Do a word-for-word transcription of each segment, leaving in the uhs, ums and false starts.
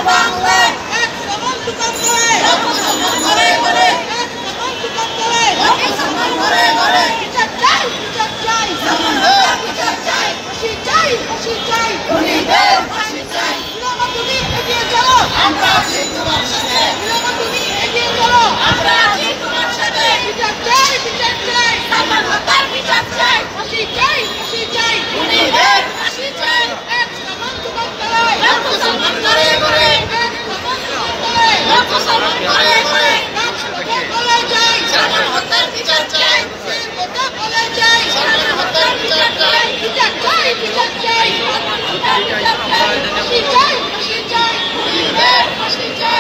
বাংলায় এক সমান দোকান করে লক্ষ সম্মান করে করে এক সমান দোকান করে লক্ষ সম্মান করে করে বিচার চাই বিচার চাই সালমান হত্যার বিচার চাই ফাঁসি চাই ফাঁসি চাই খুনিদের ফাঁসি চাই বিরামা তুমি এগিয়ে চলো আমরা আছি তোমার সাথে বিরামা তুমি এগিয়ে চলো আমরা আছি তোমার সাথে বিচার চাই বিচার চাই সালমান হত্যার বিচার চাই ফাঁসি চাই ফাঁসি চাই খুনিদের ফাঁসি চাই এক সমান দোকান করে লক্ষ সম্মান করে করে এক সমান দোকান করে লক্ষ সম্মান করে করে এক কথা বলে যাই সালমান হত্যার বিচার চাই কথা বলে যাই সালমান হত্যার বিচার চাই বিচার চাই বিচার চাই সালমান হত্যার বিচার চাই ফাঁসি চাই ফাঁসি চাই খুনিদের ফাঁসি চাই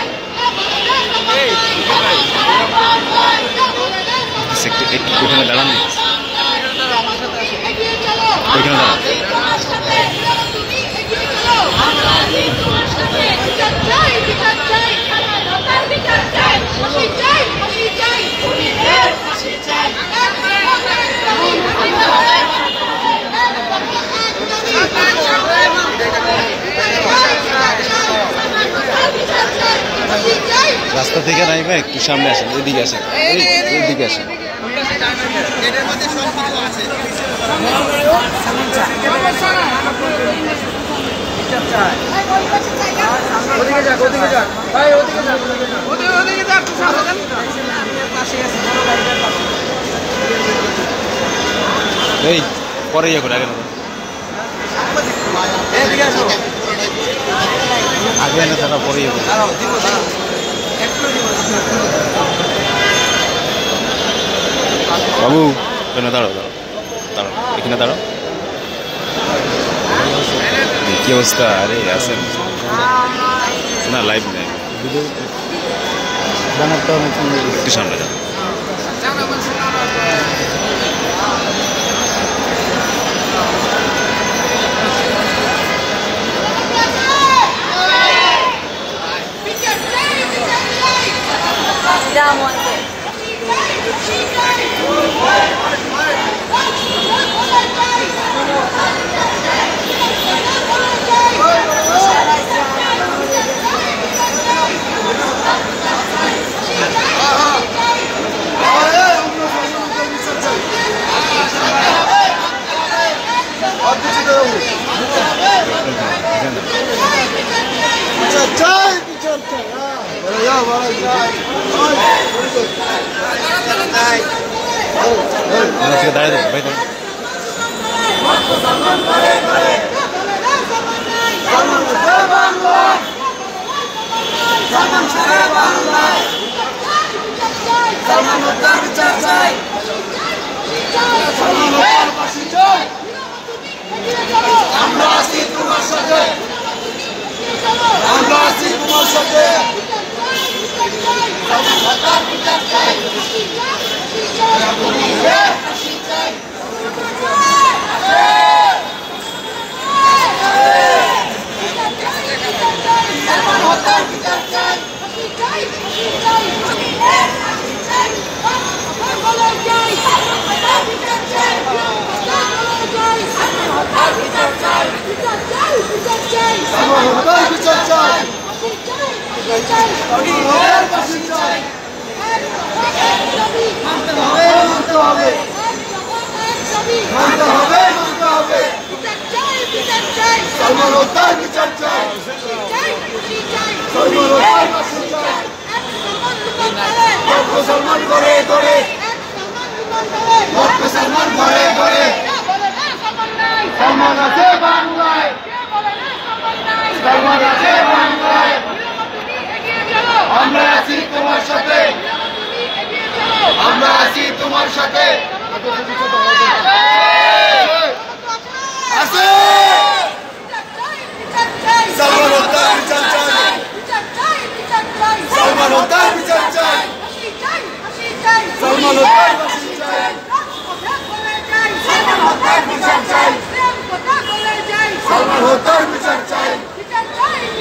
ওইখানে দাঁড়ান ওইখানে দাঁড়ান রাস্তা থেকে নাইবে একটু সামনে আসেন, এদিকে আসেন, এদিকে আসেন। এই পরে ইয়ে করে আগে না আগে এনে তারা পরে ইয়ে করে বাবু এখানে দাঁড়াও দাঁড়াও দাঁড়াও এখানে দাঁড়াও। কি অবস্থা? আরে আসেন না, লাইভ নেই, একটু সামনে যান। দাঁড়িয়ে দেবো ভাই, আমরা আছি তোমার সাথে, আমরা আছি তোমার সাথে। মুসলমান করে করে মুসলমান ঘরে ঘরে সলমান আছে বাংলায়, সলমান আছে বাংলায়। আমরা আছি তোমার সাথে, আমরা আছি তোমার সাথে। আছে সলমান হত্যার বিচার চাই, সলমান হত্যার বিচার চাই, সলমান হত্যার ফাঁসি চাই, সলমান হত্যার বিচার চাই, সলমান হত্যার বিচার চাই,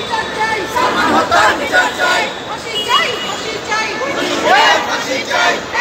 সলমান হত্যার বিচার চাই, ফাঁসি চাই, ফাঁসি চাই, ফাঁসি চাই।